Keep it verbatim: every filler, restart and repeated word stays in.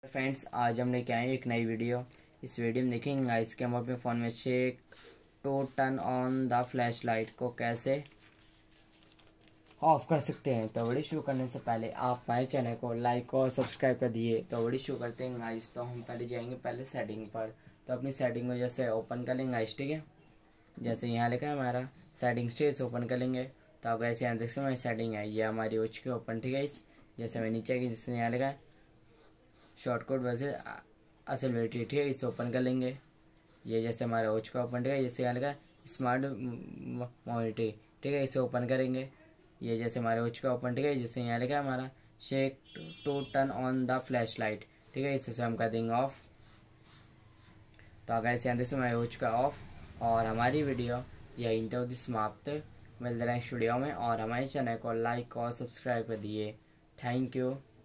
Friends, आज हम लेके आए एक नई वीडियो। इस वीडियो में देखेंगे गाइस कि हम अपने फ़ोन में से to turn on the flash light को कैसे ऑफ कर सकते हैं। तो वीडियो शुरू करने से पहले आप हमारे चैनल को लाइक और सब्सक्राइब कर दिए। तो वीडियो शुरू करते हैं गाइस। तो हम पहले जाएंगे पहले सेटिंग पर। तो अपनी सेटिंग को जैसे ओपन कर लेंगे गाइस, ठीक है। जैसे यहाँ लिखा है हमारा सेटिंग स्टेज ओपन कर लेंगे। तो आप ऐसे यहाँ देख सकते हमारी सेटिंग है, ये हमारी हो चुकी है ओपन, ठीक है। इस जैसे हमें नीचे की जिसने यहाँ लिखा है शॉर्टकट वैसे असल बैटरी, ठीक है। इसे ओपन कर लेंगे। ये जैसे हमारा हो चुका ओपन, ठीक है। जैसे यहाँ लिखा है स्मार्ट मॉनिटरी, ठीक है। इसे ओपन करेंगे। ये जैसे हमारे हो चुका ओपन, ठीक है। जैसे यहाँ लिखा है हमारा shake to turn on the flash light, ठीक है। इसे हम कर देंगे ऑफ। तो अगर ऐसे यहाँ से हमारे हो चुका ऑफ और हमारी वीडियो यही तो समाप्त। मिलते हैं नेक्स्ट वीडियो में और हमारे चैनल को लाइक और सब्सक्राइब कर दिए। Thank you.